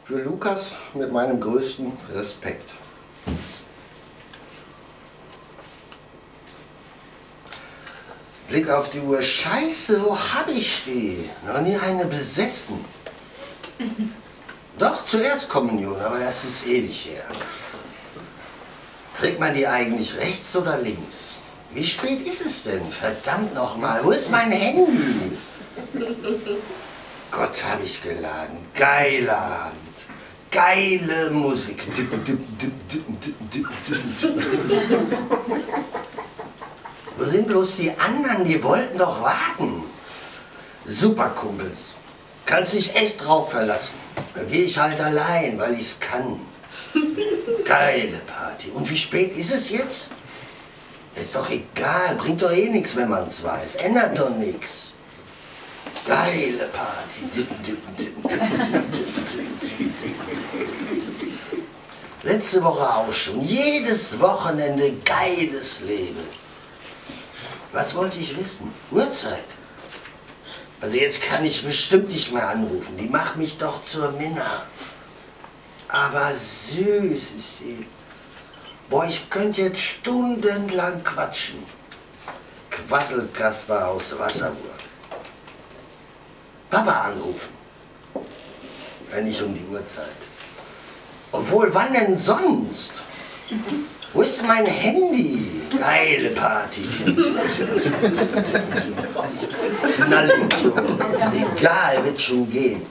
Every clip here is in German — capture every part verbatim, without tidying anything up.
Für Lukas mit meinem größten Respekt. Blick auf die Uhr. Scheiße, wo hab ich die? Noch nie eine besessen. Doch, zuerst Kommunion, aber das ist ewig her. Trägt man die eigentlich rechts oder links? Wie spät ist es denn? Verdammt nochmal, wo ist mein Handy? Gott, hab ich geladen. Geiler Abend. Geile Musik. Wo sind bloß die anderen? Die wollten doch warten. Super Kumpels. Kannst dich echt drauf verlassen. Da gehe ich halt allein, weil ich's kann. Geile Party. Und wie spät ist es jetzt? Ist doch egal. Bringt doch eh nichts, wenn man's weiß. Ändert doch nichts. Geile Party. Letzte Woche auch schon. Jedes Wochenende geiles Leben. Was wollte ich wissen? Uhrzeit. Also jetzt kann ich bestimmt nicht mehr anrufen. Die macht mich doch zur Minna. Aber süß ist sie. Boah, ich könnte jetzt stundenlang quatschen. Quasselkasper aus Wasserburg. Papa anrufen. Wenn nicht um die Uhrzeit. Obwohl, wann denn sonst? Wo ist mein Handy? Geile Party. Knallidiot. Egal, wird schon gehen.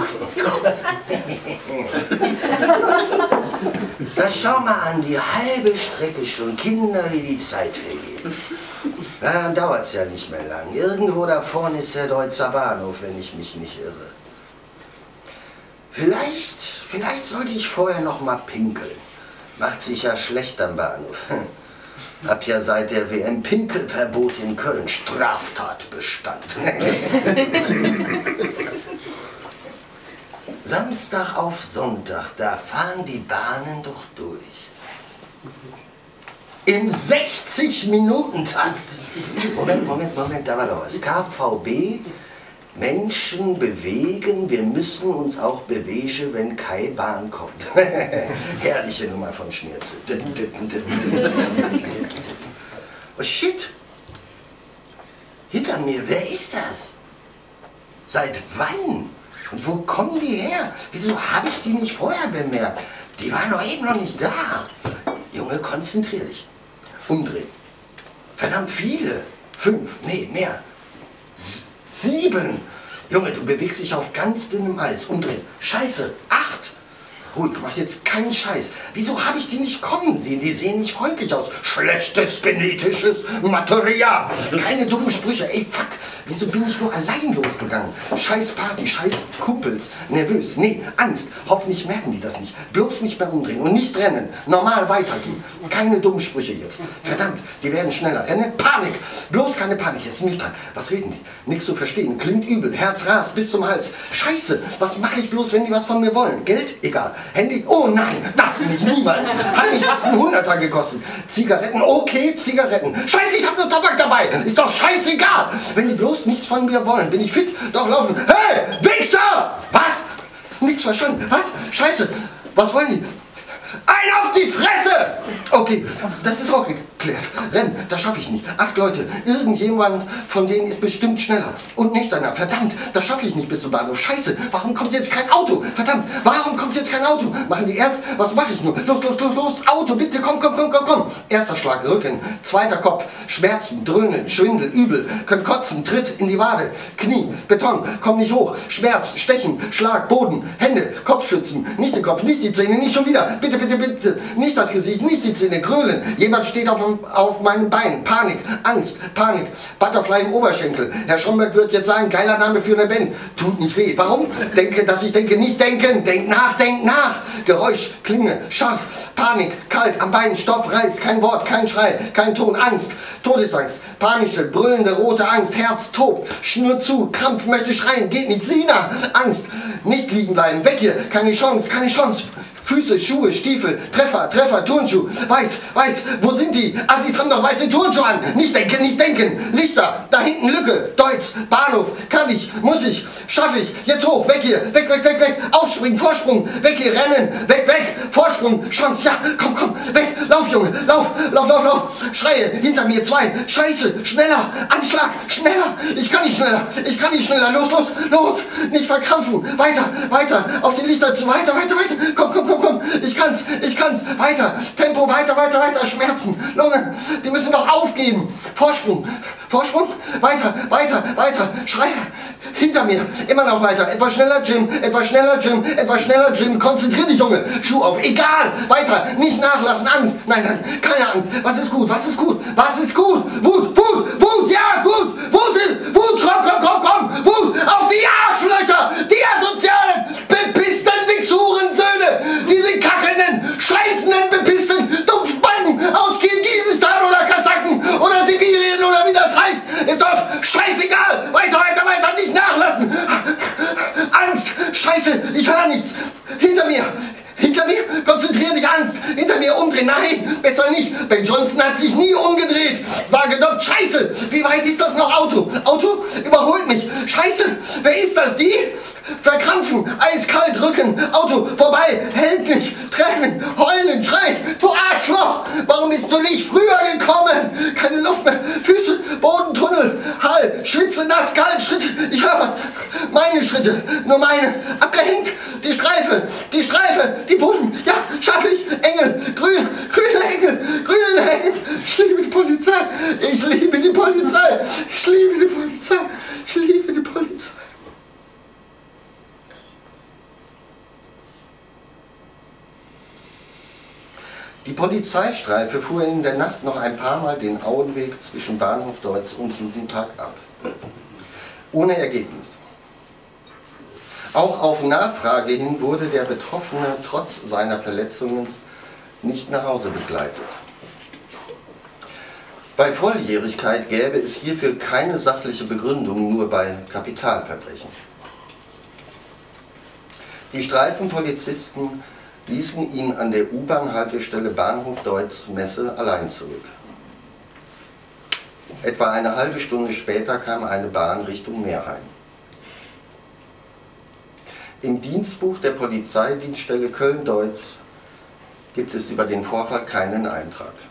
Das schau mal an, die halbe Strecke schon. Kinder, wie die Zeit vergeht. Na, dann dauert es ja nicht mehr lang. Irgendwo da vorne ist der Deutzer Bahnhof, wenn ich mich nicht irre. Vielleicht, vielleicht sollte ich vorher noch mal pinkeln. Macht sich ja schlecht am Bahnhof. Hab ja seit der W M Pinkelverbot in Köln Straftatbestand. Samstag auf Sonntag, da fahren die Bahnen doch durch. Im sechzig Minuten Takt. Moment, Moment, Moment, da war doch was. K V B, Menschen bewegen, wir müssen uns auch bewegen, wenn keine Bahn kommt. Herrliche Nummer von Schnirze. Oh shit. Hinter mir, wer ist das? Seit wann? Und wo kommen die her? Wieso habe ich die nicht vorher bemerkt? Die waren doch eben noch nicht da. Junge, konzentrier dich. Umdrehen. Verdammt viele. Fünf, nee, mehr. S sieben. Junge, du bewegst dich auf ganz dünnem Eis. Umdrehen. Scheiße. Acht. Ruhig, mach jetzt keinen Scheiß. Wieso habe ich die nicht kommen sehen? Die sehen nicht freundlich aus. Schlechtes genetisches Material. Keine dummen Sprüche. Ey, fuck. Wieso bin ich nur allein losgegangen? Scheiß Party, scheiß Kumpels. Nervös. Nee, Angst. Hoffentlich merken die das nicht. Bloß nicht mehr umdrehen und nicht rennen. Normal weitergehen. Keine dummen Sprüche jetzt. Verdammt, die werden schneller. Rennen. Panik. Bloß keine Panik. Jetzt nicht dran. Was reden die? Nichts zu verstehen. Klingt übel. Herz rast bis zum Hals. Scheiße. Was mache ich bloß, wenn die was von mir wollen? Geld? Egal. Handy? Oh nein, das nicht. Niemals. Hat mich fast ein Hunderter gekostet. Zigaretten? Okay, Zigaretten. Scheiße, ich habe nur Tabak dabei. Ist doch scheißegal. Wenn die bloß nichts von mir wollen, bin ich fit, doch laufen. Hey, Wichser! Was? Nichts verstanden. Was? Scheiße. Was wollen die? Ein auf die Fresse! Okay, das ist auch geklärt. Rennen, das schaffe ich nicht. Acht Leute. Irgendjemand von denen ist bestimmt schneller. Und nüchterner. Verdammt, das schaffe ich nicht bis zum Bahnhof. Scheiße, warum kommt jetzt kein Auto? Verdammt, warum kommt jetzt kein Auto? Machen die ernst? Was mache ich nur? Los, los, los, los. Auto, bitte, komm, komm, komm, komm, komm. Erster Schlag, Rücken. Zweiter Kopf. Schmerzen, Dröhnen, Schwindel, Übel. Können kotzen, Tritt in die Wade. Knie, Beton, komm nicht hoch. Schmerz, Stechen, Schlag, Boden, Hände, Kopfschützen. Nicht den Kopf, nicht die Zähne, nicht schon wieder. Bitte, bitte, bitte. Nicht das Gesicht, nicht die Zähne. Krölen. Jemand steht auf, auf meinem Bein. Panik, Angst, Panik. Butterfly im Oberschenkel. Herr Schomberg wird jetzt sagen, geiler Name für eine Band. Tut nicht weh. Warum? Denke, dass ich denke, nicht denken. Denk nach, denk nach. Geräusch, Klinge, scharf. Panik, kalt, am Bein, Stoff reißt. Kein Wort, kein Schrei, kein Ton. Angst, Todesangst. Panische, brüllende, rote Angst. Herz tobt. Schnür zu. Krampf, möchte schreien. Geht nicht. Sina, Angst. Nicht liegen bleiben. Weg hier. Keine Chance, keine Chance. Füße, Schuhe, Stiefel, Treffer, Treffer, Turnschuh, weiß, weiß, wo sind die? Assis haben doch weiße Turnschuhe an. Nicht denken, nicht denken. Lichter, da hinten Lücke, Deutz, Bahnhof, kann ich, muss ich, schaffe ich, jetzt hoch, weg hier, weg, weg, weg, weg, aufspringen, Vorsprung, weg hier, rennen, weg, weg, Vorsprung, Chance, ja, komm, komm, weg, lauf, Junge, lauf, lauf, lauf, lauf, schreie, hinter mir, zwei, scheiße, schneller, Anschlag, schneller, ich kann nicht schneller, ich kann nicht schneller, los, los, los, nicht verkrampfen, weiter, weiter, auf die Lichter zu, weiter, weiter, weiter, komm, komm, komm, komm, ich kann's, ich kann's, weiter, Tempo, weiter, weiter, weiter, Schmerzen, Lunge, die müssen doch aufgeben, Vorsprung, Vorsprung, weiter, weiter, weiter, schreie, hinter mir, immer noch weiter, etwas schneller, Jim, etwas schneller, Jim, etwas schneller, Jim, konzentrier dich, Junge, Schuh auf, egal, weiter, nicht nachlassen, Angst, nein, nein, keine Angst, was ist gut, was ist gut, was ist gut, Wut, Wut, Wut, ja, gut, Wut, Wut, komm, komm, komm, komm, Wut, auf die Arschlöcher, die asozialen, bepissten Wichshurensöhne, diese kackenden, scheißenden, bepissten Dumpfbacken aus Kirgisistan oder Kasachen oder Sibirien oder wie das heißt, ist doch scheißegal, weiter, weiter, weiter, nicht nachlassen, Angst, scheiße, ich höre nichts, hinter mir, hinter mir, konzentrier dich, Angst, hinter mir umdrehen, nein, besser nicht, Ben Johnson hat sich nie umgedreht, war gedoppt, scheiße, wie weit ist das noch, Auto, Auto, überholt mich, scheiße, wer ist das, die? Verkrampfen, eiskalt rücken, Auto, vorbei, hält nicht, Tränen, heulen, schreien, du Arschloch, warum bist du nicht früher gekommen? Keine Luft mehr, Füße, Boden, Tunnel, Hall, Schwitze, nass, kalt, Schritte, ich höre was, meine Schritte, nur meine, abgehängt, die Streife, die Streife, die Boden, ja, schaffe ich, Engel, grün, grüne Engel, grüne Engel, ich liebe die Polizei, ich liebe die Polizei, ich liebe die Polizei, ich liebe die Polizei. Die Polizeistreife fuhr in der Nacht noch ein paar Mal den Auenweg zwischen Bahnhof Deutz und Judenpark ab. Ohne Ergebnis. Auch auf Nachfrage hin wurde der Betroffene trotz seiner Verletzungen nicht nach Hause begleitet. Bei Volljährigkeit gäbe es hierfür keine sachliche Begründung, nur bei Kapitalverbrechen. Die Streifenpolizisten ließen ihn an der U-Bahn-Haltestelle Bahnhof Deutz Messe allein zurück. Etwa eine halbe Stunde später kam eine Bahn Richtung Meerheim. Im Dienstbuch der Polizeidienststelle Köln-Deutz gibt es über den Vorfall keinen Eintrag.